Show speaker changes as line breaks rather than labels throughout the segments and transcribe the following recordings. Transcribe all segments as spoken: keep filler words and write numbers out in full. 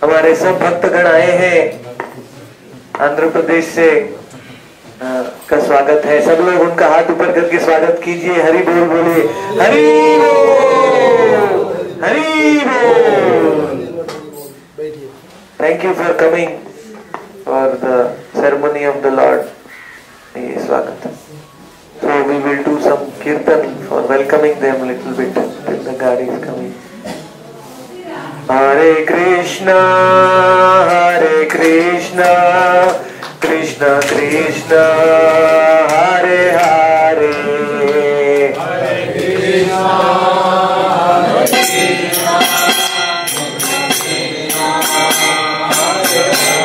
हमारे सब भक्तगण आए हैं आंध्र प्रदेश से, आ, का स्वागत है। सब लोग उनका हाथ ऊपर करके स्वागत कीजिए। हरि बोल बोले, हरि बोल, हरि बोल। Thank you for coming for the ceremony of the lord. ये स्वागत। So we will do some kirtan for welcoming them a little bit till the gari is coming. Hare Krishna, Hare Krishna, Krishna Krishna, Hare Hare, Hare Krishna, Hare Krishna, Krishna Krishna,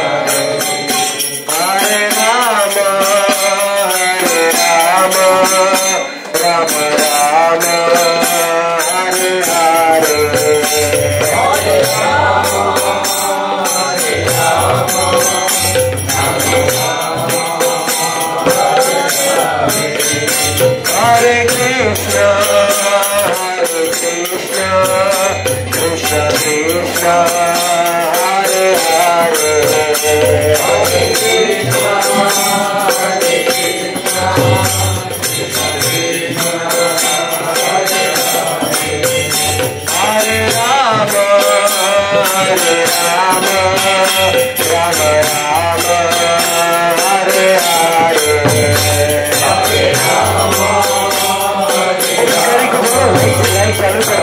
Hare Hare, Hare Rama, Rama Rama, Hare Hare, Hare Rama, Hare Rama, Rama Rama, Hare Hare, Hare Krishna, Hare Krishna, Krishna Krishna, Hare Hare, Hare Krishna, Hare Krishna, Krishna Krishna, Hare Hare, Hare Rama, Hare Rama, Rama Rama, Hare Hare, Hare Rama, Hare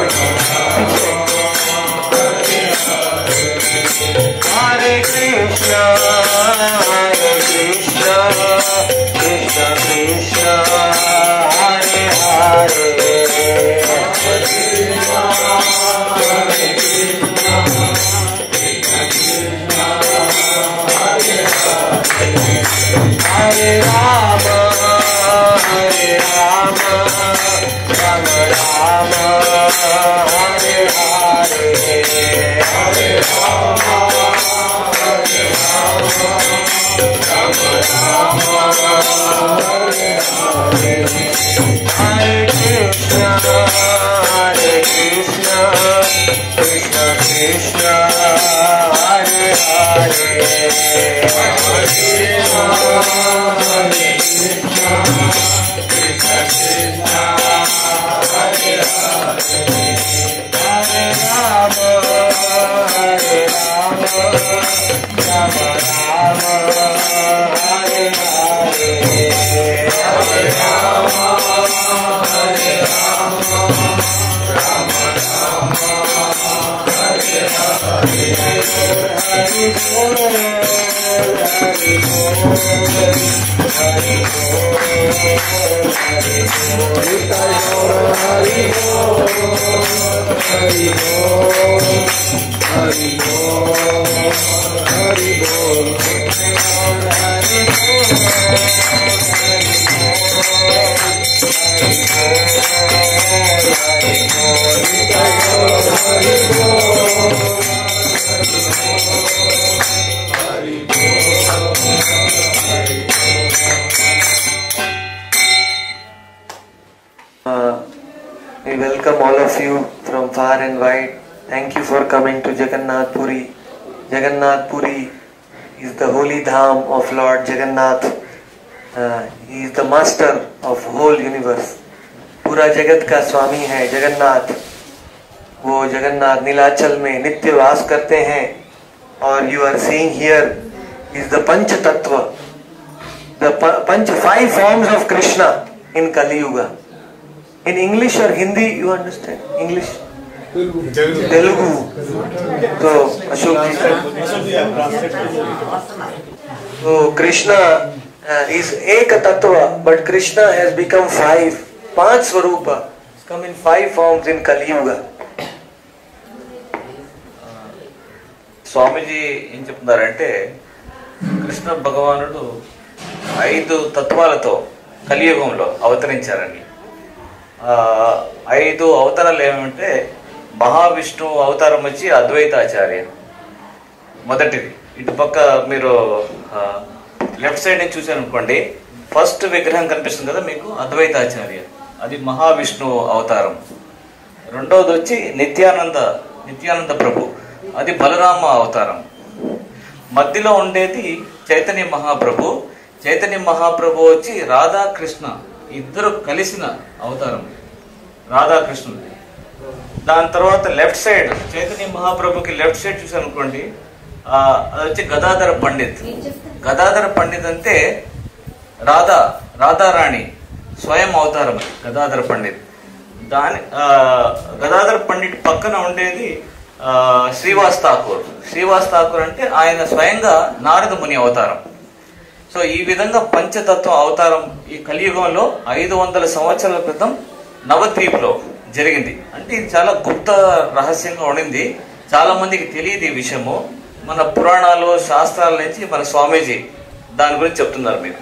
Hare Krishna, Hare Krishna, Krishna Krishna, Hare Hare, Hare Krishna, Hare Krishna, Krishna Krishna, Hare Hare, Hare Rama, Hare Rama, Rama Rama, Hare Hare, Hare Rama, Hare Rama, Rama Rama, Hare Hare, Hare Krishna, Hare Krishna, Krishna Krishna, Hare Hare, Hare Krishna, Hare Krishna, Krishna Krishna, Hare Hare, Hare Rama, Hare Rama, Rama Rama, Hare Hare, Hare Rama, Hare Rama, Rama Rama, Hare Hare, Hari Bol, Hari Bol, Hari Bol, Hari Bol, Hari Bol, Hari Bol, Hari Bol, Hari Bol, Hari Uh, we welcome all of you from far and wide. Thank you for coming to Jagannath Puri. Jagannath Puri is the holy dham of Lord Jagannath. Uh, he is the master of whole universe. पूरा जगत का स्वामी है जगन्नाथ। वो जगन्नाथ नीलाचल में नित्य वास करते हैं और you are seeing here is the पंच तत्व, the punch five forms of Krishna in Kali Yuga. In English or Hindi you understand? English? Telugu. तो अशोक जी तो Krishna uh, is एक तत्व, but Krishna has become five. पांच स्वरूप come in five forms in Kali Yuga.
స్వామీజీ ఏం చెప్తున్నారంటే కృష్ణ భగవానుడు ఐదు తత్వాలతో కలియుగంలో అవతరించారండి. ఐదు అవతారాలు ఏమంటే మహావిష్ణువు అవతారం వచ్చి అద్వైతాచార్య మొదటిది. ఇటు పక్క మీరు లెఫ్ట్ సైడ్ నుంచి చూసారనుకోండి, ఫస్ట్ విగ్రహం కనిపిస్తుంది కదా మీకు, అద్వైతాచార్య, అది మహావిష్ణువు అవతారం. రెండవది వచ్చి నిత్యానంద నిత్యానంద ప్రభు, అది బలరామ అవతారం. మధ్యలో ఉండేది చైతన్య మహాప్రభు. చైతన్య మహాప్రభు వచ్చి రాధాకృష్ణ ఇద్దరు కలిసిన అవతారం రాధాకృష్ణుడు. దాని తర్వాత లెఫ్ట్ సైడ్ చైతన్య మహాప్రభుకి లెఫ్ట్ సైడ్ చూసాను అనుకోండి, అది వచ్చి గదాధర పండిత్. గదాధర పండిత్ అంటే రాధా రాధారాణి స్వయం అవతారం గదాధర పండిత్. దాని గదాధర పండిట్ పక్కన ఉండేది శ్రీవాస్ ఠాకూర్. శ్రీవాస్ ఠాకూర్ అంటే ఆయన స్వయంగా నారద ముని అవతారం. సో ఈ విధంగా పంచతత్వ అవతారం ఈ కలియుగంలో ఐదు వందల సంవత్సరాల క్రితం నవద్వీప్లో జరిగింది. అంటే ఇది చాలా గుప్త రహస్యంగా ఉండింది, చాలా మందికి తెలియదు ఈ విషయము. మన పురాణాలు శాస్త్రాల నుంచి మన స్వామీజీ దాని గురించి చెప్తున్నారు మీరు.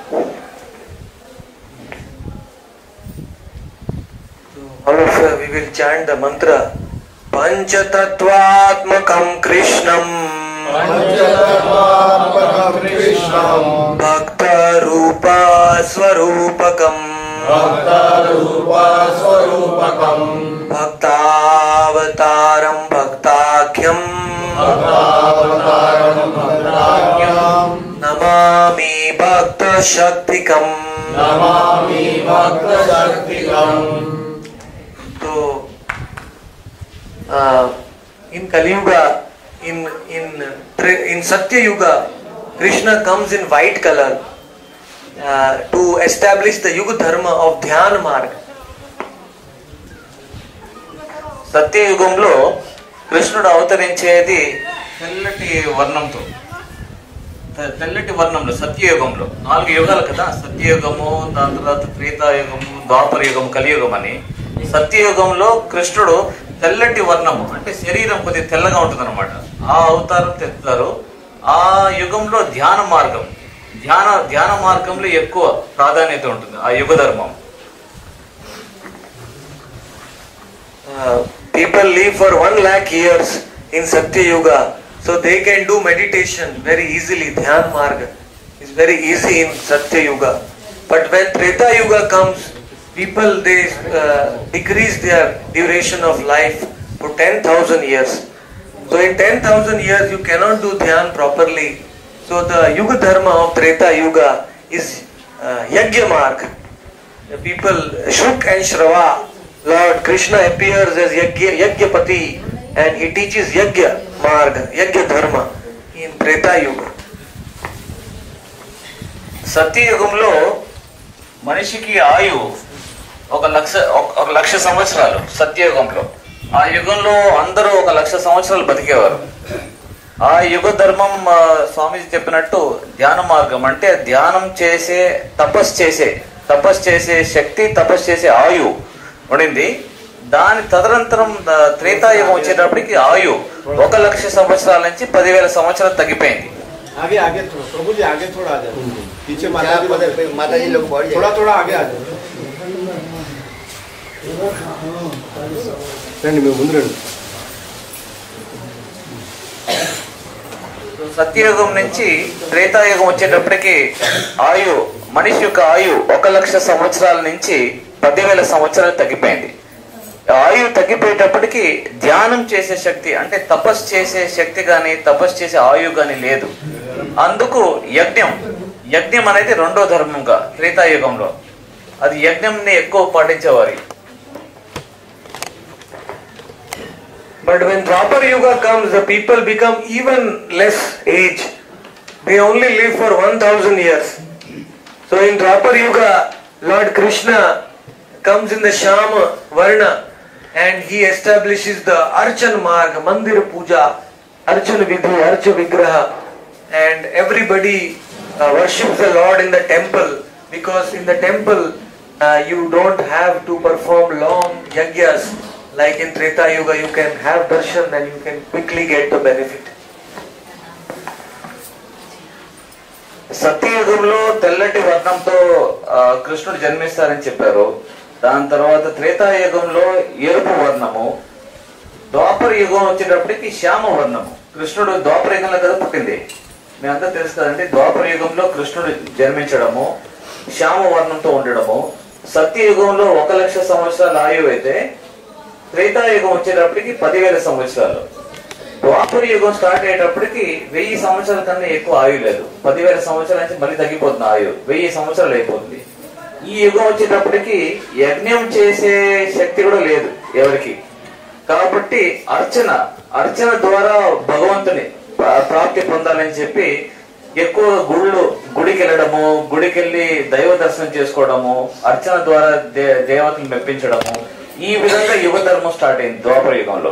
All of uh, we will chant the mantra Panchatattvatmakam Krishnam
Panchatattvatmakam Krishnam
Bhakta Rupa Swarupakam
Bhakta Rupa Swarupakam
Bhaktavataram Bhaktakyam
Bhaktavataram Bhaktakyam
Namami Bhakta Shaktikam
Namami Bhakta Shaktikam.
So, uh, in Kali Yuga, in in in Satya Yuga, Krishna comes in white color uh, to establish the Yuga Dharma of Dhyana Marga.
సత్యయుగంలో కృష్ణుడు అవతరించేది తెల్లటి వర్ణంతో. తెల్లటి వర్ణంలో సత్యయుగంలో నాలుగు యుగాలు కదా, సత్యయుగము, దాని తర్వాత త్రేతాయుగము, ద్వాపర యుగము, కలియుగం అని. సత్యయుగంలో కృష్ణుడు తెల్లటి వర్ణము అంటే శరీరం కొద్దిగా తెల్లగా ఉంటుంది అనమాట, ఆ అవతారం తెస్తారు. ఆ యుగంలో ధ్యాన మార్గం ధ్యాన ధ్యాన మార్గంలో ఎక్కువ ప్రాధాన్యత ఉంటుంది ఆ యుగ ధర్మం.
People live for one lakh years in Satya Yuga, so they can do meditation very easily. Dhyan Marga is very easy in Satya Yuga. But when Treta Yuga comes, people they uh, decrease their duration of life for ten thousand years. So in ten thousand years you cannot do Dhyan properly. So the Yuga Dharma of Treta Yuga is uh, Yajna Marga. The people Shuk and Shrava, Lord Krishna appears as Yajna, Yajnapati, and he teaches Yajna Marga, Yajna Dharma in Treta Yuga.
సత్యయుగంలో మనిషికి ఆయు ఒక లక్ష ఒక లక్ష సంవత్సరాలు. సత్యయుగంలో ఆ యుగంలో అందరూ ఒక లక్ష సంవత్సరాలు బతికేవారు. ఆ యుగ ధర్మం స్వామీజీ చెప్పినట్టు ధ్యాన మార్గం అంటే ధ్యానం చేసే తపస్సు చేసే తపస్సు చేసే శక్తి, తపస్సు చేసే ఆయు ఉండింది. దాని తదనంతరం త్రేతాయుగం వచ్చేటప్పటికి ఆయు ఒక లక్ష సంవత్సరాల నుంచి పదివేల సంవత్సరాలు తగ్గిపోయింది.
आगे आगे थोड़ा प्रभु जी आगे थोड़ा आ जाओ, पीछे माता जी
माता जी लोग बढ़
थोड़ा थोड़ा आगे आ जाओ. రండి మేము ముందు రండి.
సత్యయుగం నుంచి త్రేతాయుగం వచ్చేటప్పటికి ఆయు మనిషి యొక్క ఆయు ఒక లక్ష సంవత్సరాల నుంచి పదివేల సంవత్సరాలు తగ్గిపోయింది. ఆయు తగ్గిపోయేటప్పటికి ధ్యానం చేసే శక్తి అంటే తపస్సు చేసే శక్తి కానీ తపస్సు చేసే ఆయు కానీ లేదు. అందుకు యజ్ఞం యజ్ఞం అనేది రెండో ధర్మంగా త్రేతాయుగంలో అది యజ్ఞంని ఎక్కువ పాటించేవారు.
But when Dwapar Yuga comes, the people become even less age. They only live for one thousand years. So in Dwapar Yuga, Lord Krishna comes in the Shama Varna and he establishes the Archan Marga, Mandir Puja, Archan Vidhi, Archa Vigraha, and everybody uh, worships the Lord in the temple, because in the temple uh, you don't have to perform long yagyas. Like in Treta Yuga, you can have darshan and you can quickly get the benefit.
సత్యయుగంలో తెల్లటి వర్ణంతో కృష్ణుడు జన్మిస్తారని చెప్పారు. దాని తర్వాత త్రేతాయుగంలో ఎరుపు వర్ణము, ద్వాపర యుగం వచ్చేటప్పటికి శ్యామ వర్ణము. కృష్ణుడు ద్వాపర యుగంలో కదా పుట్టింది, మీ అంతా తెలుసు కదండి. ద్వాపర యుగంలో కృష్ణుడు జన్మించడము, శ్యామ వర్ణంతో ఉండడము. సత్యయుగంలో ఒక లక్ష సంవత్సరాల ఆయువు అయితే త్రేతాయుగం వచ్చేటప్పటికి పదివేల సంవత్సరాలు. ద్వాపర యుగం స్టార్ట్ అయ్యేటప్పటికి వెయ్యి సంవత్సరాల కన్నా ఎక్కువ ఆయువు లేదు. పదివేల సంవత్సరాల నుంచి మళ్ళీ తగ్గిపోతుంది ఆయువు, వెయ్యి సంవత్సరాలు అయిపోతుంది. ఈ యుగం వచ్చేటప్పటికి యజ్ఞం చేసే శక్తి కూడా లేదు ఎవరికి. కాబట్టి అర్చన అర్చన ద్వారా భగవంతుని ప్రాప్తి పొందాలని చెప్పి ఎక్కువ గుళ్ళు గుడికి వెళ్ళడము, గుడికి వెళ్ళి దైవ దర్శనం చేసుకోవడము, అర్చన ద్వారా దే దేవతను మెప్పించడము, ఈ విధంగా యుగ ధర్మం స్టార్ట్ అయింది ద్వాపర యుగంలో.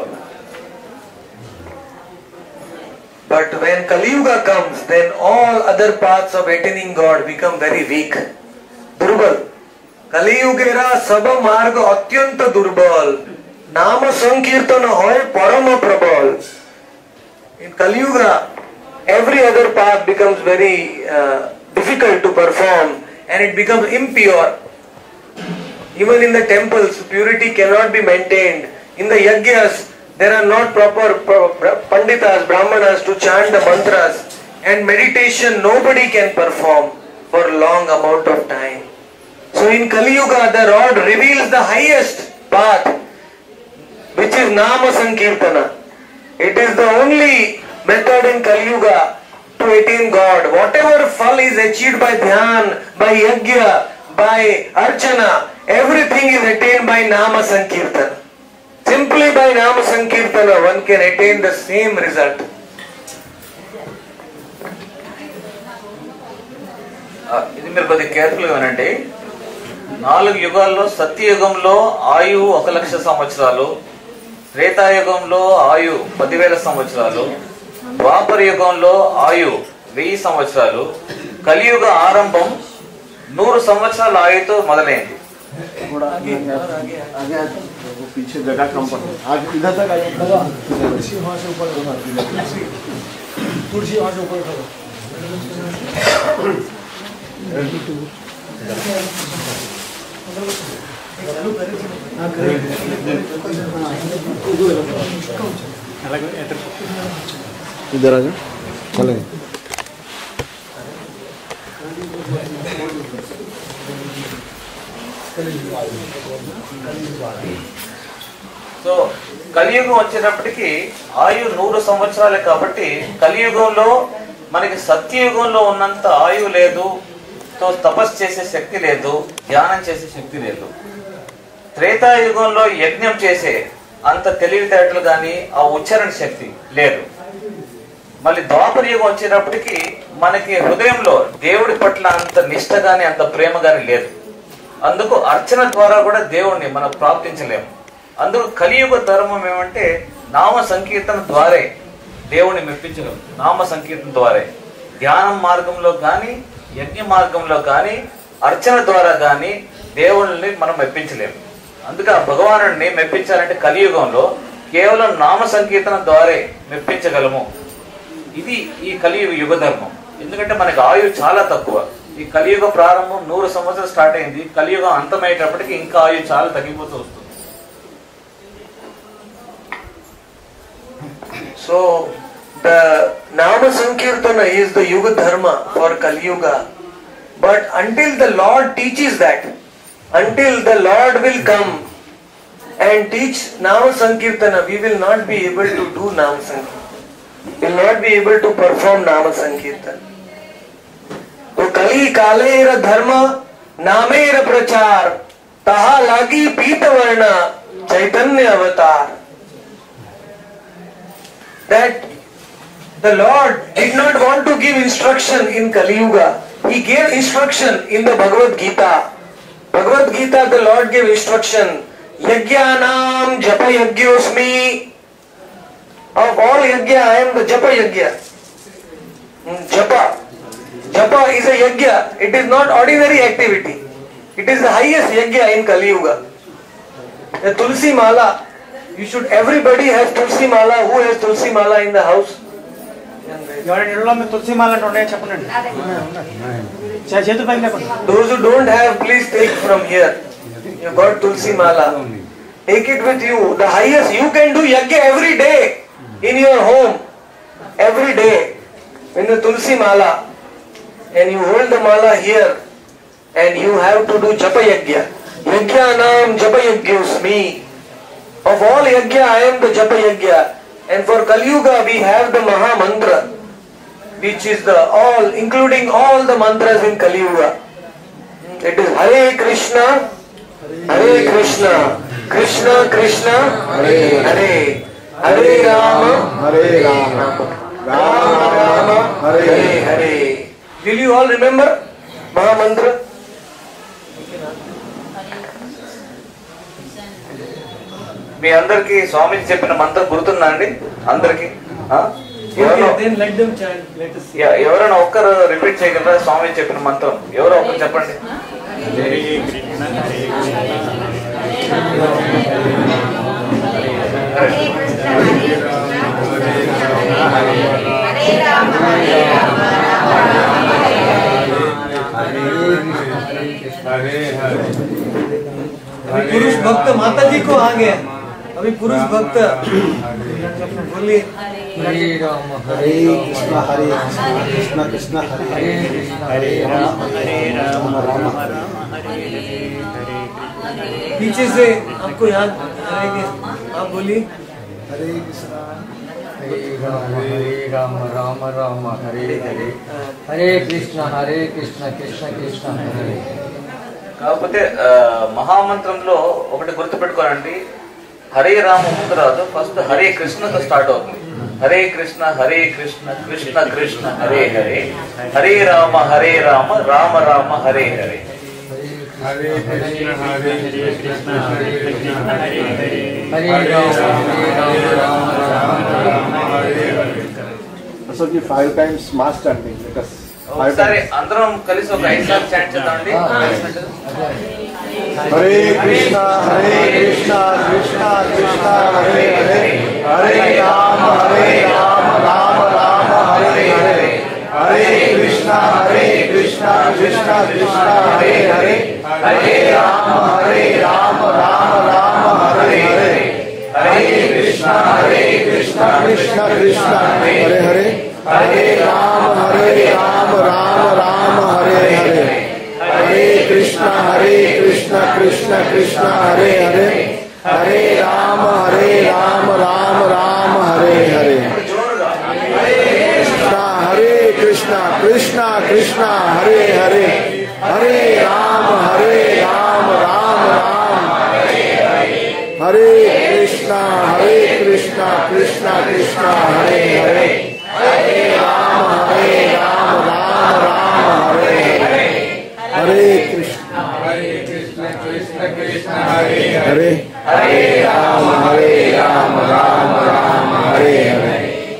But when Kali Yuga comes, then all other paths of attaining God become very weak. Durbal. Kali Yugera saba marg atyanta durbal. Nama sankirtana hoy parama prabal. In Kali Yuga, every other path becomes very uh, difficult to perform and it becomes impure. Even in the temples, purity cannot be maintained. In the yajnas, there are not proper panditas, brahmanas to chant the mantras, and meditation nobody can perform for a long amount of time. So in Kali Yuga, the Lord reveals the highest path, which is Nama Sankirtana. It is the only method in Kali Yuga to attain God. Whatever fall is achieved by Dhyan, by Yajna, by Archana, everything is attained by Nama Sankirtana. Simply by Nama Sankirtana one can attain the same result.
ఇది మీరు కొద్దిగా careful గా వినండి. నాలుగు యుగాల్లో సత్యయుగంలో ఆయువు ఒక లక్ష సంవత్సరాలు, త్రేతాయుగంలో ఆయు పదివేల సంవత్సరాలు, ద్వాపర యుగంలో ఆయు వెయ్యి సంవత్సరాలు, కలియుగ ఆరంభం నూరు సంవత్సరాల ఆయుతో మొదలైంది.
पीछे जगह कम पड़ आज इधर तक आइए, कुर्सी वहाँ से ऊपर कुर्सी वहाँ से ऊपर इधर आ जाओ चलेंगे.
సో కలియుగం వచ్చేటప్పటికి ఆయు నూరు సంవత్సరాలే. కాబట్టి కలియుగంలో మనకి సత్యయుగంలో ఉన్నంత ఆయువు లేదు, తో తపస్సు చేసే శక్తి లేదు, ధ్యానం చేసే శక్తి లేదు. త్రేతాయుగంలో యజ్ఞం చేసే అంత తెలివితేటలు కానీ ఆ ఉచ్చారణ శక్తి లేదు. మళ్ళీ ద్వాపర యుగం వచ్చేటప్పటికి మనకి హృదయంలో దేవుడి పట్ల అంత నిష్ఠ గాని అంత ప్రేమ గాని లేదు. అందుకు అర్చన ద్వారా కూడా దేవుణ్ణి మనం ప్రాప్తించలేము. అందుకు కలియుగ ధర్మం ఏమంటే నామ సంకీర్తన ద్వారే దేవుణ్ణి మెప్పించలేము. నామ సంకీర్తన ద్వారే ధ్యానం మార్గంలో కానీ యజ్ఞ మార్గంలో కానీ అర్చన ద్వారా కానీ దేవుళ్ళని మనం మెప్పించలేము. అందుకే ఆ భగవానుడిని మెప్పించాలంటే కలియుగంలో కేవలం నామ సంకీర్తన ద్వారే మెప్పించగలము. ఇది ఈ కలియుగ యుగ ధర్మం. ఎందుకంటే మనకి ఆయువు చాలా తక్కువ. ఈ కలియుగ ప్రారంభం నూరు సంవత్సరాలు స్టార్ట్ అయింది, కలియుగం అంతమయ్యేటప్పటికి ఇంకా ఆయువు చాలా తగ్గిపోతూ వస్తుంది.
So the Nama Sankirtana is the Yuga Dharma for Kali Yuga. But until the Lord teaches that, until the Lord will come and teach Nama Sankirtana, we will not be able to do Nama Sankirtana. We will not be able to perform Nama Sankirtana. So Kali Kalera Dharma Namera Prachar Taha Lagi Pita Varna Chaitanya Avatar. That the Lord did not want to give instruction in Kali Yuga. He gave instruction in the Bhagavad Gita. Bhagavad Gita, the Lord gave instruction. Yajnanam japa yajñosmi. Of all yajna, I am the japa yajna. Japa. Japa is a yajna. It is not ordinary activity. It is the highest yajna in Kali Yuga. The Tulsi Mala. You should, everybody has Tulsi Mala. Who has Tulsi Mala in the house?
Tulsi Mala
Those who don't have, please take from here. You got Tulsi Mala. Take it with you. The highest, you can do yajna every day in your home. Every day. In the Tulsi Mala. And you hold the Mala here. And you have to do Japa Yajna. Yajnanam Japa Yajñosmi. Of all yajna, I am the Japa Yajna. And for Kali Yuga we have the Maha Mantra, which is the all, including all the mantras in Kali Yuga. It is Hare Krishna, Hare Krishna, Krishna Krishna, Hare Hare, Hare Rama,
Hare Rama,
Rama Rama, Hare Hare. Will you all remember Maha Mantra?
మీ అందరికి స్వామిజీ చెప్పిన మంత్రం గుర్తుందా అండి అందరికి?
Then let them chant. Let us see.
ఎవరైనా ఒక్కరు repeat చేయగలరా స్వామి చెప్పిన మంత్రం? ఎవరో ఒక్కరు చెప్పండి.
अभी पुरुष भक्त माता जी को आ गया. अभी पुरुष भक्त बोलिए.
हरे राम
हरे कृष्णा हरे कृष्णा कृष्णा हरे हरे राम हरे राम राम राम हरे हरे.
पीछे से आपको याद आएंगे, आप बोलिए.
हरे कृष्णा
हरे राम हरे राम राम राम हरे हरे. हरे कृष्ण हरे कृष्ण कृष्ण कृष्ण हरे.
కాకపోతే మహామంత్రంలో ఒకటి గుర్తుపెట్టుకోనండి, హరే రామ ముందు రాదు, ఫస్ట్ హరే కృష్ణతో స్టార్ట్ అవుతుంది. హరే కృష్ణ హరే కృష్ణ కృష్ణ కృష్ణ హరే హరే, హరే రామ హరే రామ రామ రామ హరే హరే.
हरे कृष्ण हरे कृष्ण हरे कृष्ण हरे हरे,
हरे राम हरे राम राम राम
हरे हरे.
So the five times mass chanting. Let us five
ఒకసారి
times.
అందరం కలిసి ఒక ఐదు సార్లు చాంట్ చేద్దామండి.
हरे कृष्णा हरे कृष्णा कृष्णा कृष्णा हरे हरे, हरे राम हरे राम राम राम हरे हरे, हरे कृष्णा हरे कृष्णा कृष्णा कृष्णा हरे हरे, हरे राम हरे राम राम राम हरे हरे, हरे कृष्णा हरे कृष्णा कृष्णा कृष्णा हरे हरे, हरे राम हरे राम राम राम हरे हरे, हरे कृष्णा हरे कृष्णा कृष्णा कृष्णा हरे हरे, हरे राम हरे राम राम राम हरे हरे, कृष्णा हरे कृष्णा कृष्णा कृष्णा हरे हरे, हरे राम हरे राम राम राम हरे कृष्णा हरे कृष्णा कृष्णा कृष्णा हरे हरे, हरे राम हरे राम राम राम हरे हरे, हरे कृष्णा
हरे कृष्ण कृष्ण कृष्ण हरे
हरे, हरे राम हरे राम राम राम हरे हरे.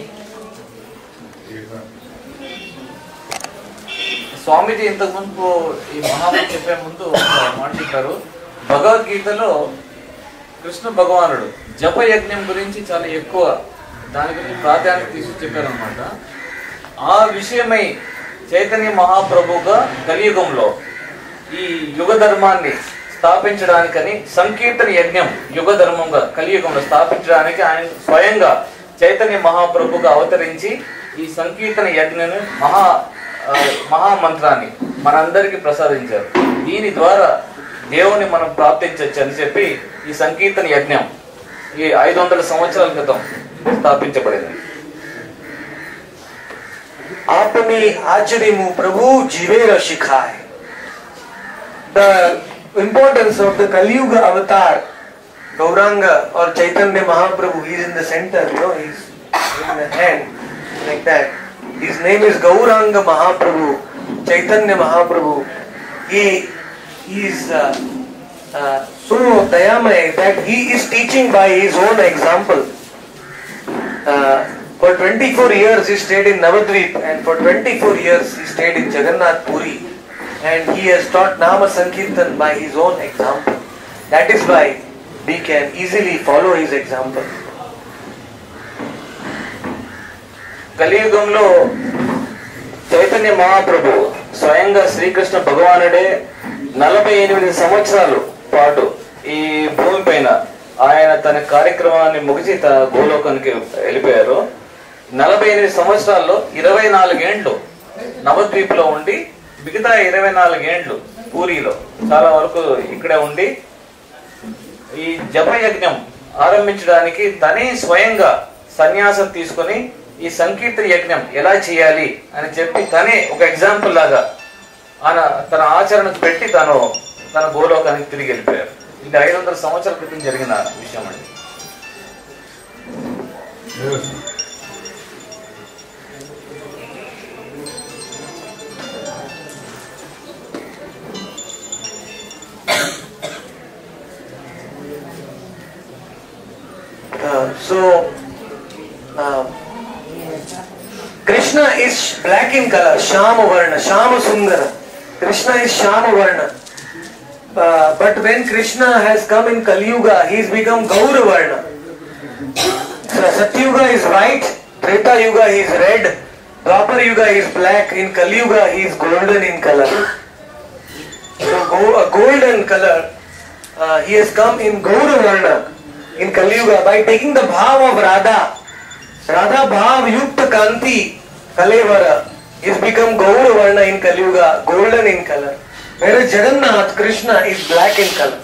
స్వామీజీ ఇంతకు ముందు ఈ మహామంత్రం చెప్పే ముందు మాట్లాడారు. భగవద్గీతలో కృష్ణ భగవానుడు జపయజ్ఞం గురించి చాలా ఎక్కువ దాని గురించి ప్రాధాన్యత తీసుకు చెప్పారనమాట. ఆ విషయమై చైతన్య మహాప్రభుగా కలియుగంలో ఈ యుగ ధర్మాన్ని స్థాపించడానికని సంకీర్తన యజ్ఞం యుగ ధర్మంగా కలియుగంలో స్థాపించడానికి ఆయన స్వయంగా చైతన్య మహాప్రభుగా అవతరించి ఈ సంకీర్తన యజ్ఞను మహా మహామంత్రాన్ని మనందరికీ ప్రసాదించారు. దీని ద్వారా దేవుని మనం ప్రార్థించవచ్చు అని చెప్పి ఈ సంకీర్తన యజ్ఞం ఈ ఐదు వందల సంవత్సరాల క్రితం స్థాపించబడింది.
आपने आचरिमु प्रभु जीवेर शिखाए. The importance of the Kali Yuga avatar, Gauranga or Chaitanya Mahaprabhu, he is in the center, you know, he is in the hand like that. His name is Gauranga Mahaprabhu, Chaitanya Mahaprabhu. He, he is uh, uh, so dayamay that he is teaching by his own example. Uh, For twenty-four years he stayed in Navadvip, and for twenty-four years he stayed in Jagannath Puri, and he has taught Nama Sankirtan by his own example. That is why we can easily follow his example.
కలియుగంలో చైతన్య మహాప్రభు స్వయంగా శ్రీకృష్ణ భగవానుడే నలభై ఎనిమిది సంవత్సరాలు పాటు ఈ భూమి పైన ఆయన తన కార్యక్రమాన్ని ముగిసి తన గోలోకానికి వెళ్ళిపోయారు. నలభై ఎనిమిది సంవత్సరాల్లో ఇరవై నాలుగేండ్లు నవద్వీప్లో ఉండి మిగతా ఇరవై నాలుగేండ్లు పూరిలో చాలా వరకు ఇక్కడే ఉండి ఈ జపయజ్ఞం ఆరంభించడానికి తనే స్వయంగా సన్యాసం తీసుకొని ఈ సంకీర్తన యజ్ఞం ఎలా చేయాలి అని చెప్పి తనే ఒక ఎగ్జాంపుల్ లాగా ఆయన తన ఆచరణకు పెట్టి తను తన గోలోకానికి తిరిగి వెళ్ళిపోయారు. ఇది ఐదు వందల సంవత్సరాల క్రితం జరిగిన విషయం అండి.
Uh, so, uh, Krishna is black in color, Shama Varna, Shama Sundara. Krishna is Shama Varna. Uh, but when Krishna has come in Kali Yuga, he has become Gaura Varna. So, Satyuga is white, Treta Yuga he is red, Dwapar Yuga he is black, in Kali Yuga he is golden in color. So, go, a golden color, uh, he has come in Gaura Varna. In Kali Yuga, by taking the bhav of Radha, Radha bhav yukta kanti kalevara, is become Gaura Varna in Kali Yuga, golden in color. Whereas Jagannath, Krishna is black in color.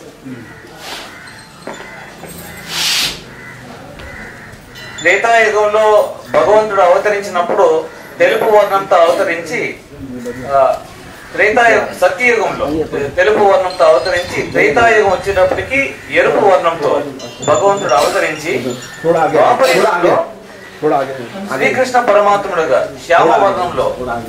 త్రేతాయుగంలో భగవంతుడు అవతరించినప్పుడు తెలుపు వర్ణంతో అవతరించి త్రేతాయుగం సత్యయుగంలో తెలుపు వర్ణంతో అవతరించి త్రేతాయుగం వచ్చేటప్పటికి ఎరుపు వర్ణంతో భగవంతుడు అవతరించి ద్వాపరయుగంలో శ్రీకృష్ణ పరమాత్ముడుగా శ్యామ వర్ణంలో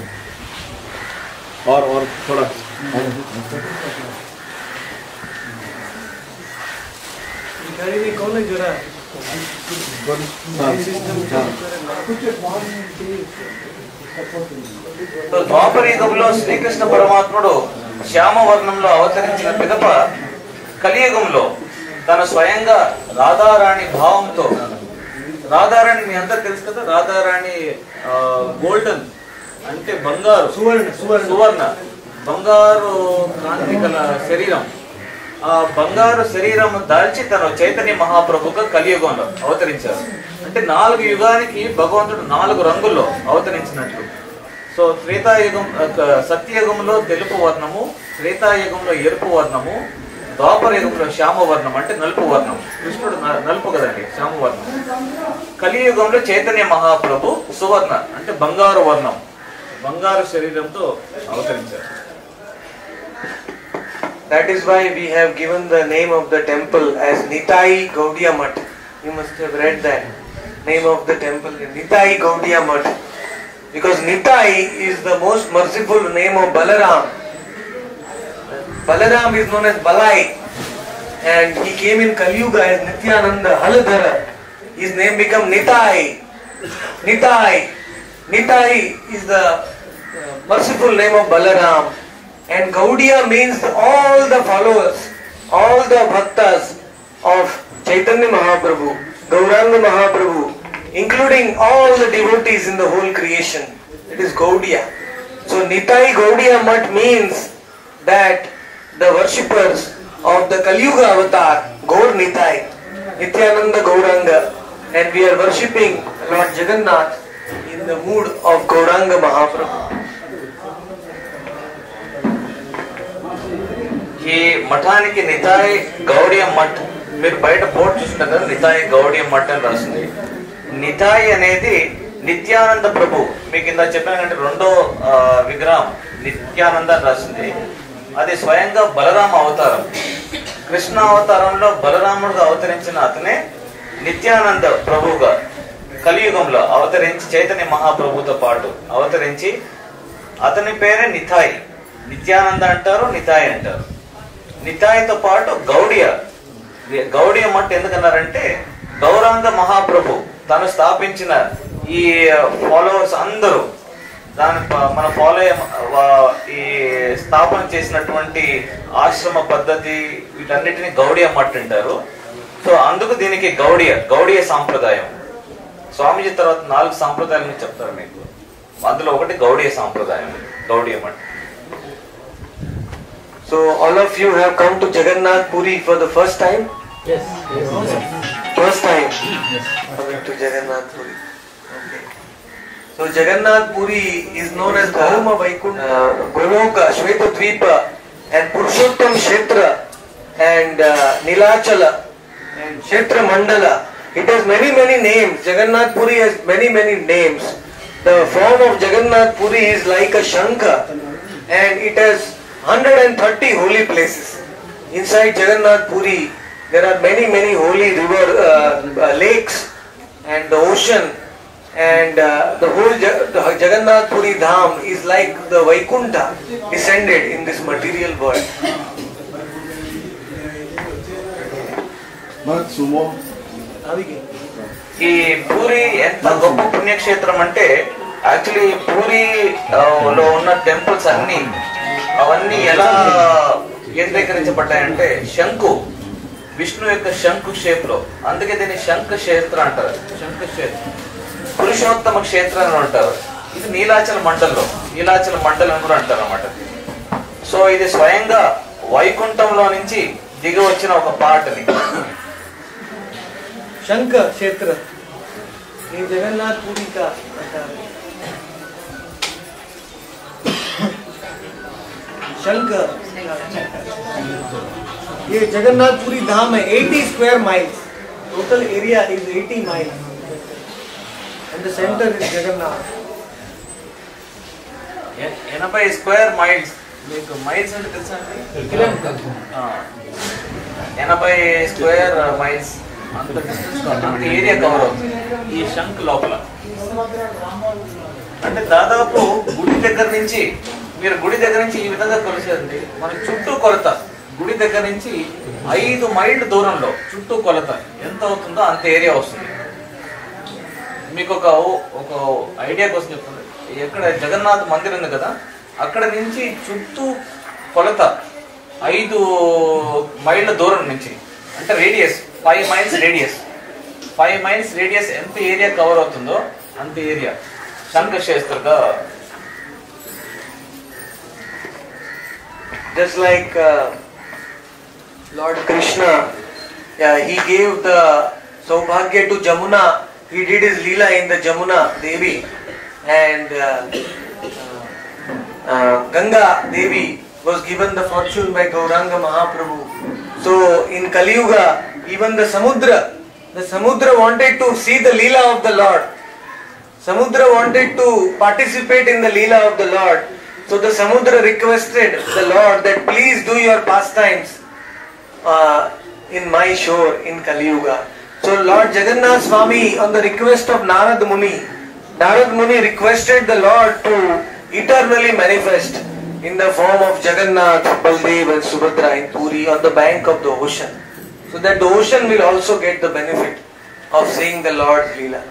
ద్వాపరయుగంలో శ్రీకృష్ణ పరమాత్ముడు శ్యామ వర్ణంలో అవతరించిన పిదప కలియుగంలో తన స్వయంగా రాధారాణి భావంతో, రాధారాణి మీ అందరు తెలుసు కదా, రాధారాణి గోల్డెన్ అంటే బంగారు, సువర్ణ సువర్ణ బంగారు కాంతి గల శరీరం, ఆ బంగారు శరీరం దాల్చి తను చైతన్య మహాప్రభుగా కలియుగంలో అవతరించారు. అంటే నాలుగు యుగానికి భగవంతుడు నాలుగు రంగుల్లో అవతరించినట్లు. సో త్రేతాయుగం సత్యయుగంలో తెలుపు వర్ణము, త్రేతాయుగంలో ఎరుపు వర్ణము, ద్వాపర యుగంలో శ్యామ వర్ణం అంటే నలుపు వర్ణం. కృష్ణుడు నలుపు కదండి, శ్యామ వర్ణం. కలియుగంలో చైతన్య మహాప్రభు సువర్ణ అంటే బంగారు వర్ణం, బంగారు శరీరంతో అవతరించారు.
That is why we have given the name of the temple as Nitai Gaudiya Math. You must have read that name of the temple, Nitai Gaudiya Math. Because Nitai is the most merciful name of Balaram. Balaram is known as Balai, and he came in Kali Yuga as Nityananda Haladhara. His name became Nitai. Nitai. Nitai is the merciful name of Balaram. And Gaudiya means all the followers, all the bhaktas of Chaitanya Mahaprabhu, Gauranga Mahaprabhu, including all the devotees in the whole creation. It is Gaudiya. So Nitai Gaudiya Math means that the worshippers of the Kali Yuga avatar, Gaur Nitai, Nityananda Gauranga, and we are worshipping Lord Jagannath in the mood of Gauranga Mahaprabhu.
ఈ మఠానికి నితాయ్ గౌడియ మఠ్, మీరు బయట board చూస్తున్నారు కదా, నితాయ్ గౌడియ మఠ్ అని రాస్తుంది. నితాయ్ అనేది నిత్యానంద ప్రభు, మీకు ఇందా చెప్పానంటే రెండో విగ్రహం నిత్యానంద అని రాసింది. అది స్వయంగా బలరామ అవతారం. కృష్ణ అవతారంలో బలరాముడుగా అవతరించిన అతనే నిత్యానంద ప్రభువుగా కలియుగంలో అవతరించి చైతన్య మహాప్రభుతో పాటు అవతరించి, అతని పేరే నితాయ్. నిత్యానంద అంటారు, నితాయ్ అంటారు. నితాయ్తో పాటు గౌడియ, గౌడియ మఠ్ ఎందుకన్నారంటే గౌరాంగ మహాప్రభు తను స్థాపించిన ఈ ఫాలోవర్స్ అందరూ దాని మన ఫాలో ఈ స్థాపన చేసినటువంటి ఆశ్రమ పద్ధతి వీటన్నిటిని గౌడియ మఠ్ అంటారు. సో అందుకు దీనికి గౌడియ గౌడియ సాంప్రదాయం. స్వామీజీ తర్వాత నాలుగు సాంప్రదాయాలను చెప్తారు మీకు, అందులో ఒకటి గౌడియ సాంప్రదాయం, Gaudiya Math.
So all of you have come to Jagannath Puri for the first time?
Yes. Yes.
First time?
Yes.
Coming to Jagannath Puri. Okay. So Jagannath Puri is known as Bhauma Vaikunta, uh, Goloka, Shvetadvipa, and Purushottam Kshetra, and uh, Nilachala, and Kshetra Mandala, It has many many names. Jagannath Puri has many many names. The form of Jagannath Puri is like a shankha, and it has one hundred thirty holy places. Inside Jagannath Puri, there are many many holy river uh, uh, lakes and the ocean, and uh, the whole Ja- the Jagannath Puri Dham is like the Vaikuntha descended in this material world.
But sumo.
ఈ పూరి ఎంత గొప్ప పుణ్యక్షేత్రం అంటే actually puri ఆ, లో ఉన్న temples అన్ని అవన్నీ ఎలా కేంద్రీకరించబడ్డాయంటే శంకు విష్ణు యొక్క శంకు షేప్ లో, అందుకే దీన్ని శంఖ క్షేత్ర అంటారు. శంఖ క్షేత్రం పురుషోత్తమ క్షేత్రం అని అంటారు. ఇది నీలాచల మండలంలో నీలాచల మండలం అని కూడా అంటారు అన్నమాట. సో ఇది స్వయంగా వైకుంఠంలో నుంచి దిగి వచ్చిన ఒక పాటని.
शंख क्षेत्र ये जगन्नाथ पुरी का शंख ये जगन्नाथ पुरी धाम है eighty square miles. Total area is eighty miles and the center is Jagannath.
ఎ- ఎనభై స్క్వేర్ మైల్స్. మీకు మైల్స్ అంటే తెలుసా అండి? ఆ, ఎనభై స్క్వేర్ మైల్స్ అంత డిస్టెన్స్ అంత ఏరియా కవర్ అవుతుంది ఈ శంక్ లోపల. అంటే దాదాపు గుడి దగ్గర నుంచి మీరు గుడి దగ్గర నుంచి ఈ విధంగా కొలిసేదండి. మన చుట్టూ కొలత గుడి దగ్గర నుంచి ఐదు మైళ్ళ దూరంలో చుట్టూ కొలత ఎంత అవుతుందో అంత ఏరియా వస్తుంది. మీకు ఒక ఒక ఐడియా కోసం చెప్తుంది. ఎక్కడ జగన్నాథ్ మందిర్ ఉంది కదా, అక్కడ నుంచి చుట్టూ కొలత ఐదు మైళ్ళ దూరం నుంచి, అంటే radius five miles radius five miles radius ఎంత ఏరియా కవర్ అవుతుందో అంత ఏరియా శంఖక్షేత్రగా.
Just like uh, Lord Krishna, yeah, he gave the Saubhagya to Jamuna. He did his Leela in the Jamuna Devi, and uh, uh, uh, Ganga Devi was given the fortune by Gauranga Mahaprabhu. So in Kali Yuga, even the Samudra, the Samudra wanted to see the Leela of the Lord. Samudra wanted to participate in the Leela of the Lord. So the Samudra requested the Lord that please do your pastimes uh, in my shore in Kali Yuga. So Lord Jagannath Swami, on the request of Narad Muni, Narad Muni requested the Lord to eternally manifest in the form of Jagannath, Baldev and Subhadra in Puri on the bank of the ocean, so that the ocean will also get the benefit of seeing the Lord's Leela.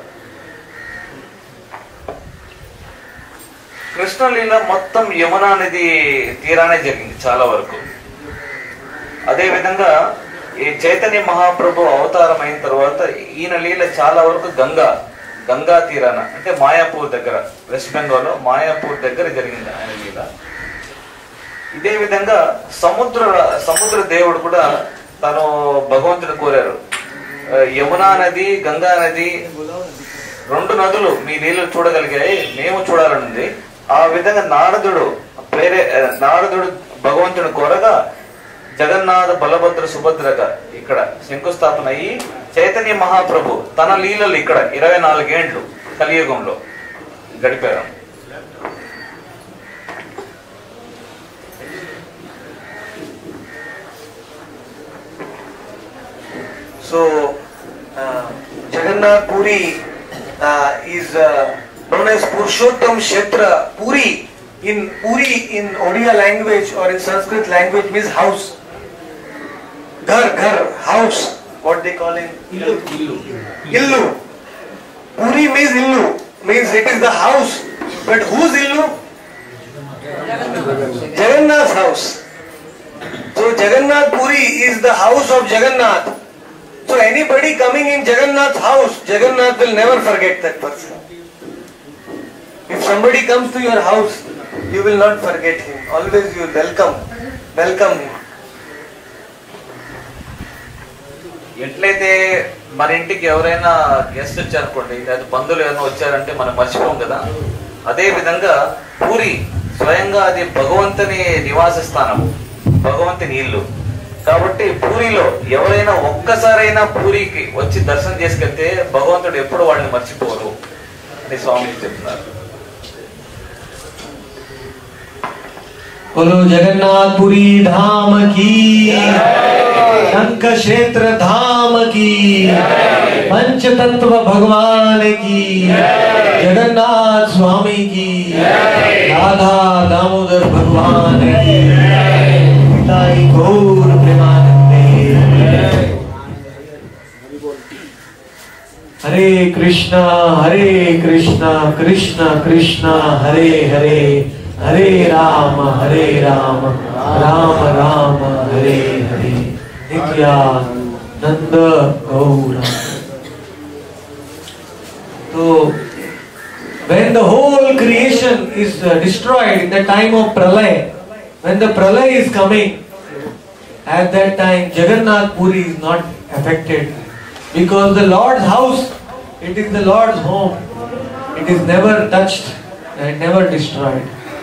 Krishnaleela మొత్తం యమునా నది తీరానే జరిగింది చాలా వరకు. అదే విధంగా ఈ చైతన్య మహాప్రభు అవతారం అయిన తర్వాత ఈయన లీల చాలా వరకు గంగా గంగా తీరాన, అంటే మాయాపూర్ దగ్గర, వెస్ట్ బెంగాల్లో మాయాపూర్ దగ్గర జరిగింది ఆయన లీల. ఇదే విధంగా సముద్ర సముద్ర దేవుడు కూడా తను భగవంతుని కోరారు, యమునా నది గంగా నది రెండు నదులు మీ నీళ్ళు చూడగలిగాయి, మేము చూడాలనుంది. ఆ విధంగా నారదుడు ప్రేరే నారదుడు భగవంతుని కోరగా జగన్నాథ బలభద్ర సుభద్రగా ఇక్కడ శంకుస్థాపన అయ్యి చైతన్య మహాప్రభు తన లీలలు ఇక్కడ ఇరవై నాలుగేండ్లు కలియుగంలో గడిపారు.
So uh, Jagannath Puri uh, is uh, known as Purushottam Kshetra. Puri in Puri in Odia language or in Sanskrit language means house. Ghar, ghar, house. What they call in Illu. Illu. Puri means Illu, means it is the house. But whose Illu? Jagannath's house. So Jagannath Puri is the house of Jagannath. So anybody coming in Jagannath's house, Jagannath will never forget that person. If somebody comes to your house, you will not forget him. Always you will welcome, welcome him.
ఎట్లయితే మన ఇంటికి ఎవరైనా guest వచ్చారనుకోండి, లేదా బంధువులు ఏమైనా వచ్చారంటే మనం మర్చిపోం కదా, అదే విధంగా పూరి స్వయంగా అది భగవంతుని నివాస స్థానం, భగవంతుని ఇల్లు. కాబట్టి పూరిలో ఎవరైనా ఒక్కసారైనా పూరికి వచ్చి దర్శనం చేసుకెళ్తే భగవంతుడు ఎప్పుడు వాళ్ళని మర్చిపోరు అని స్వామి చెప్తున్నారు.
बोलो जगन्नाथपुरी धाम की, शंख क्षेत्र धाम की, पंचतत्व भगवान की, जगन्नाथ स्वामी की, राधा दामोदर भगवान की, पिताई गौर प्रेमानंदे। Hare Krishna Hare Krishna Krishna Krishna Hare Hare, Hare Ram Hare Ram Ram Ram Hare Hare, Nityananda Gaur. So when the whole creation is uh, destroyed in the time of pralay, when the pralay is coming, at that time Jagannath Puri is not affected, because the Lord's house, it is the Lord's home, it is never touched and never destroyed.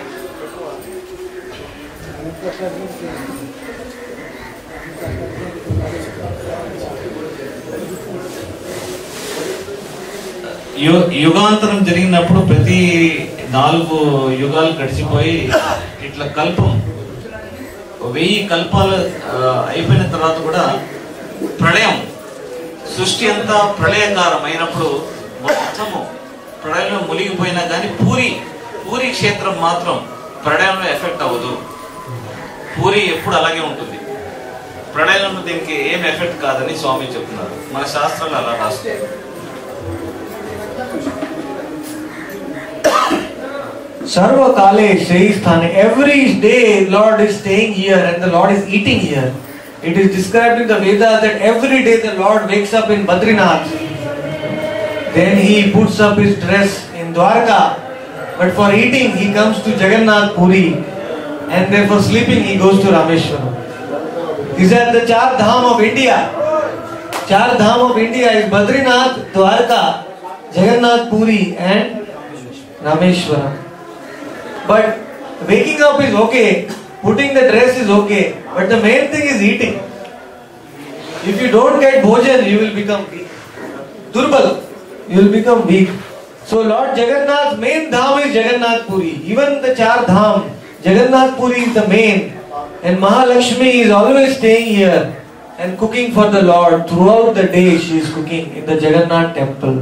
యు- యుగాంతరం జరిగినప్పుడు ప్రతి నాలుగు యుగాలు గడిచిపోయి ఇట్లా కల్పం వెయ్యి కల్పాలు ఆ, అయిపోయిన తర్వాత కూడా ప్రళయం, సృష్టి అంతా ప్రళయకారం అయినప్పుడు మొత్తము ప్రళయంలో మునిగిపోయినా కానీ పూరి పూరి క్షేత్రం మాత్రం ప్రళయంలో ఎఫెక్ట్ అవ్వదు. పూరి ఎప్పుడు అలాగే ఉంటుంది. ప్రళయంలో దీనికి ఏం ఎఫెక్ట్ కాదని స్వామి చెప్తున్నారు. మన శాస్త్రాలు అలా రాస్తారు.
Sarva Kale Shri Sthane. Every day Lord is staying here and the Lord is eating here. It is described in the Vedas that every day the Lord wakes up in Badrinath. Then he puts up his dress in Dwarka. But for eating he comes to Jagannath Puri. And then for sleeping he goes to Rameshwaram. These are the Char Dham of India. Char Dham of India is Badrinath, Dwarka, Jagannath Puri and Rameshwaram. But waking up is okay, putting the dress is okay, but the main thing is eating. If you don't get bhojan, you will become weak. Durbal, you will become weak. So Lord Jagannath's main dham is Jagannath Puri. Even the Char Dham, Jagannath Puri is the main. And Mahalakshmi is always staying here and cooking for the Lord. Throughout the day she is cooking in the Jagannath temple.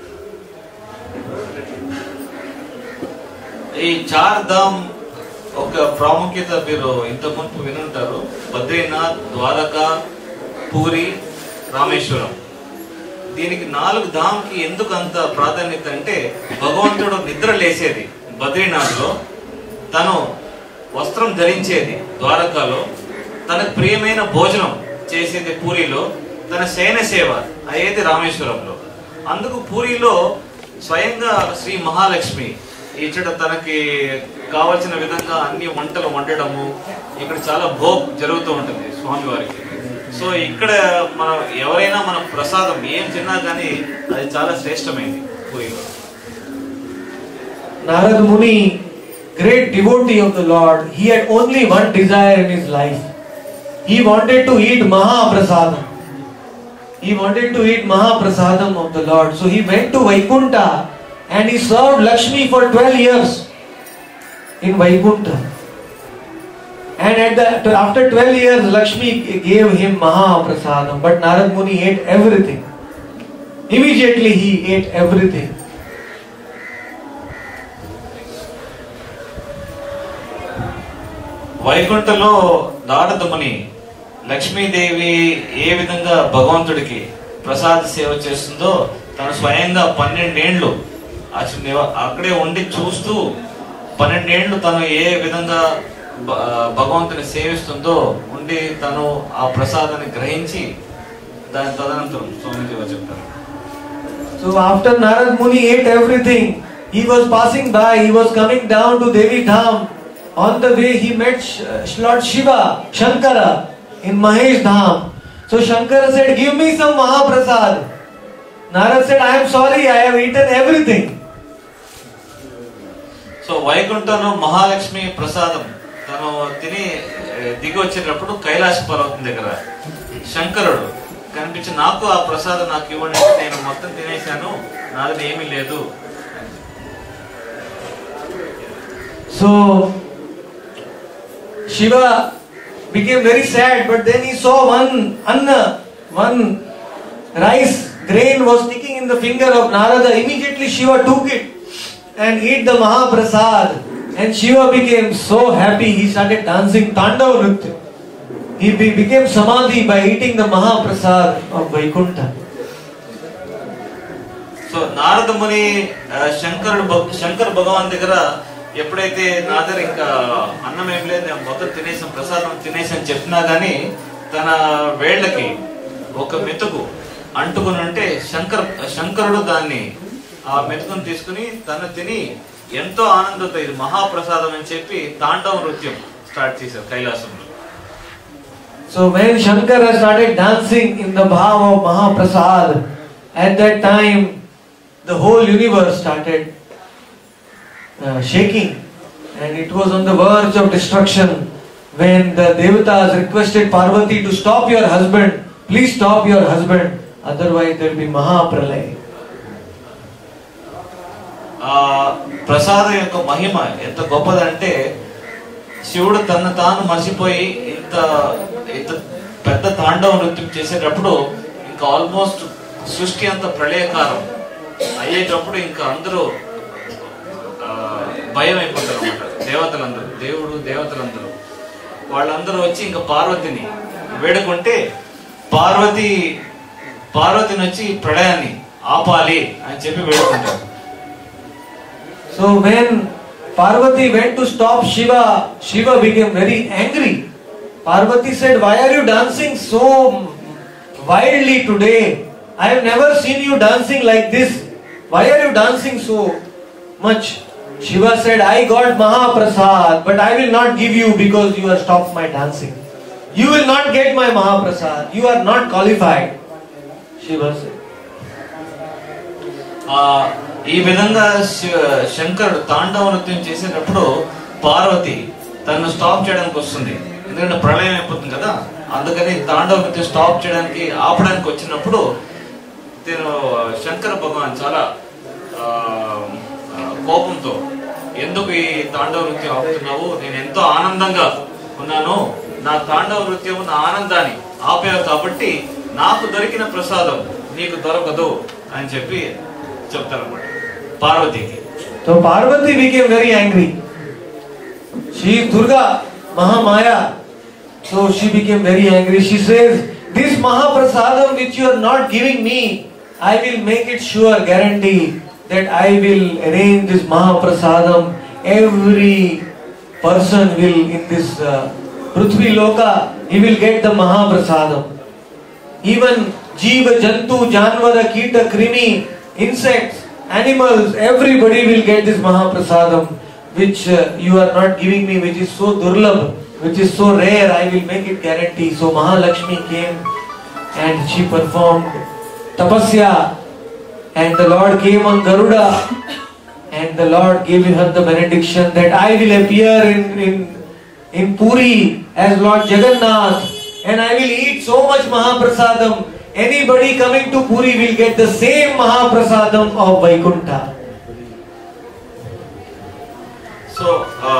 ఈ చార్ ధామ్ ఒక ప్రాముఖ్యత మీరు ఇంత ముందు వినుంటారు. బద్రీనాథ్, ద్వారకా, పూరి, రామేశ్వరం. దీనికి నాలుగు ధామ్కి ఎందుకు అంత ప్రాధాన్యత అంటే భగవంతుడు నిద్ర లేచేది బద్రీనాథ్లో, తను వస్త్రం ధరించేది ద్వారకాలో, తనకు ప్రియమైన భోజనం చేసేది పూరిలో, తన శయన సేవ అయ్యేది రామేశ్వరంలో. అందుకు పూరిలో స్వయంగా శ్రీ మహాలక్ష్మి ఇచ్చట తనకి కావలసిన విధంగా అన్ని వంటలు వండడము, ఇక్కడ చాలా భోగ్ జరుగుతూ ఉంటుంది స్వామివారికి. సో ఇక్కడ మనం ఎవరైనా మన ప్రసాదం ఏం తిన్నా కానీ అది చాలా శ్రేష్టమైంది పూరిలో.
Narad Muni, great devotee of the Lord, he had only one desire in his life. He wanted to eat Mahaprasadam. He wanted to eat Mahaprasadam of the Lord. So he went to Vaikunta and he served Lakshmi for twelve years in Vaikunta. And at the, after twelve years, Lakshmi gave him Mahaprasadam. But Narad Muni ate everything. Immediately he ate everything.
వైకుంఠలో Narada ముని లక్ష్మీదేవి ఏ విధంగా భగవంతుడికి ప్రసాద సేవ చేస్తుందో తను స్వయంగా పన్నెండేండ్లు అక్కడే ఉండి చూస్తూ పన్నెండేండ్లు తను ఏ విధంగా భగవంతుని సేవిస్తుందో ఉండి తను ఆ ప్రసాదాన్ని గ్రహించి దాని తదనంతరం స్వామిజీ వారు చెప్తారు.
So after Narad Muni ate everything, he was passing by, he was coming down to Devi Dham. On the way he met Lord Shiva, Shankara in Mahesh Dham. So Shankara said, give me some Mahaprasad. Narad said, I am sorry, I have eaten everything.
So వైకుంఠంలో మహాలక్ష్మి ప్రసాదం తను తిని దిగి వచ్చేటప్పుడు కైలాస పర్వతం దగ్గర శంకరుడు కనిపించి నాకు ఆ ప్రసాదం నాకు ఇవ్వండి, నేను మొత్తం తినేశాను, నాది ఏమీ లేదు.
So Shiva became very sad, but then he saw one anna, one rice grain was sticking in the finger of Narada. Immediately Shiva took it and ate the Mahaprasad, and Shiva became so happy. He started dancing Tandava Nritya. He be- became samadhi by eating the Mahaprasad of Vaikuntha.
So Narada ముని శంకరుడు భగ- శంకర్ భగవాన్ దగ్గర ఎప్పుడైతే నా దగ్గర ఇంకా అన్నం ఏం లేదు, నేను మొత్తం తినేసాను, ప్రసాదం తినేసాను చెప్పినా గానీ తన వేళ్ళకి ఒక మెతుకు అంటుకుని ఉంటే శంకర్ శంకరుడు దాన్ని ఆ మెతుకుని తీసుకుని తను తిని ఎంతో ఆనందంతో ఇది మహాప్రసాదం అని చెప్పి తాండవ నృత్యం స్టార్ట్ చేశారు కైలాసంలో.
So when Shankara started dancing in the bhav of Mahaprasad, at that time the whole universe started uh, shaking, and it was on the verge of destruction when the devatas requested Parvati to stop your husband, please stop your husband, otherwise there will be Mahapralay.
ఆ ప్రసాదం యొక్క మహిమ ఎంత గొప్పదంటే శివుడు తను తాను మర్చిపోయి ఇంత ఇంత పెద్ద తాండవ నృత్యం చేసేటప్పుడు ఇంకా ఆల్మోస్ట్ సృష్టి అంత ప్రళయకారం అయ్యేటప్పుడు ఇంకా అందరూ ఆ, భయం అయిపోతారు అన్నమాట. దేవతలందరూ దేవుడు దేవతలందరూ వాళ్ళందరూ వచ్చి ఇంకా పార్వతిని వేడుకుంటే పార్వతి పార్వతిని వచ్చి ప్రళయాన్ని ఆపాలి అని చెప్పి వేడుకుంటారు.
So when Parvati went to stop Shiva, Shiva became very angry. Parvati said, why are you dancing so wildly today? I have never seen you dancing like this. Why are you dancing so much? Shiva said, I got Mahaprasad, but I will not give you because you have stopped my dancing. You will not get my Mahaprasad. You are not qualified. Shiva said.
ఆ ఈ విధంగా శ- శంకరుడు తాండవ నృత్యం చేసేటప్పుడు పార్వతి తనను stop చేయడానికి వస్తుంది, ఎందుకంటే ప్రళయం అయిపోతుంది కదా. అందుకని తాండవ నృత్యం స్టాప్ చేయడానికి ఆపడానికి వచ్చినప్పుడు నేను శంకర భగవాన్ చాలా ఆ, ఆ, కోపంతో ఎందుకు ఈ తాండవ నృత్యం ఆపుతున్నావు, నేను ఎంతో ఆనందంగా ఉన్నాను, నా తాండవ నృత్యం నా ఆనందాన్ని ఆపావు కాబట్టి నాకు దొరికిన ప్రసాదం నీకు దొరకదు అని చెప్పి చెప్తారన్నమాట పార్వతికి.
So Parvati became very angry. She is Durga, Mahamaya. So she became very angry. She says, this Mahaprasadam which you are not giving me, I will make it sure, guarantee that I will arrange this Mahaprasadam. Every person will in this uh, Prithvi Loka, he will get the Mahaprasadam. Even Jiva, Jantu, Janvara, Kita, Krimi, insects, animals, everybody will get this Mahaprasadam which uh, you are not giving me, which is so durlabh, which is so rare. I will make it guarantee. So Mahalakshmi came and she performed tapasya, and the Lord came on Garuda, and the Lord gave her the benediction that I will appear in, in, in Puri as Lord Jagannath, and I will eat so much Mahaprasadam. Anybody coming to Puri will get the same Mahaprasadam of Vaikuntha.
So ఆ,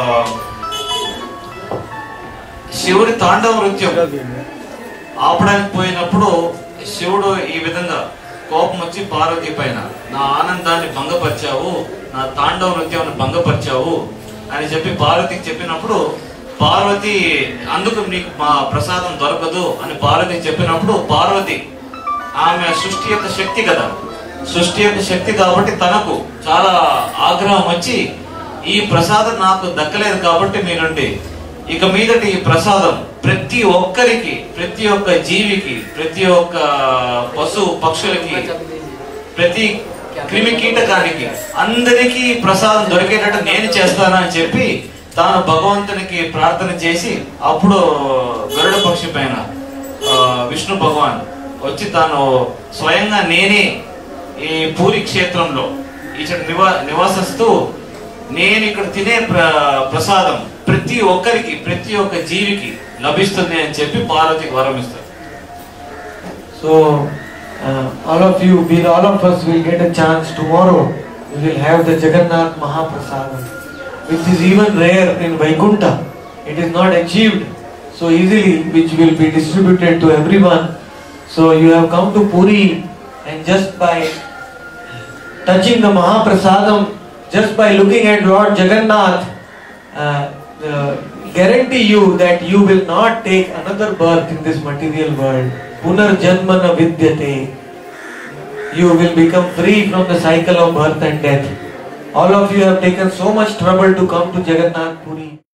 శివుడి తాండవ నృత్యం ఆపడానికి పోయినప్పుడు శివుడు ఈ విధంగా కోపం వచ్చి పార్వతి పైన నా ఆనందాన్ని భంగపరిచావు, నా తాండవ నృత్యాన్ని భంగపరిచావు అని చెప్పి పార్వతికి చెప్పినప్పుడు పార్వతి అందుకు నీకు మా ప్రసాదం దొరకదు అని పార్వతి చెప్పినప్పుడు పార్వతి ఆమె సృష్టి యొక్క శక్తి కదా, సృష్టి యొక్క శక్తి కాబట్టి తనకు చాలా ఆగ్రహం వచ్చి ఈ ప్రసాదం నాకు దక్కలేదు కాబట్టి మీరుండి ఇక మీదటి ఈ ప్రసాదం ప్రతి ఒక్కరికి, ప్రతి ఒక్క జీవికి, ప్రతి ఒక్క పశు పక్షులకి, ప్రతి క్రిమి కీటకానికి అందరికీ ప్రసాదం దొరికేటట్టు నేను చేస్తాను అని చెప్పి తాను భగవంతునికి ప్రార్థన చేసి అప్పుడు గరుడ పక్షి పైన ఆ, విష్ణు భగవాన్ వచ్చి తాను స్వయంగా నేనే ఈ పూరి క్షేత్రంలో ఇక్కడ నివా నివాసిస్తూ నేను ఇక్కడ తినే ప్ర ప్రసాదం ప్రతి ఒక్కరికి ప్రతి ఒక్క జీవికి లభిస్తుంది అని చెప్పి పార్వతికి వరం ఇస్తారు.
So uh, all of you, we all of us will get a chance tomorrow. We will have the Jagannath Mahaprasadam, which is even rare in Vaikuntha. It is not achieved so easily, which will be distributed to everyone. So you have come to Puri, and just by touching the Mahaprasadam, just by looking at Lord Jagannath, uh, uh, guarantee you that you will not take another birth in this material world. Punar janmana vidyate. You will become free from the cycle of birth and death. All of you have taken so much trouble to come to Jagannath Puri.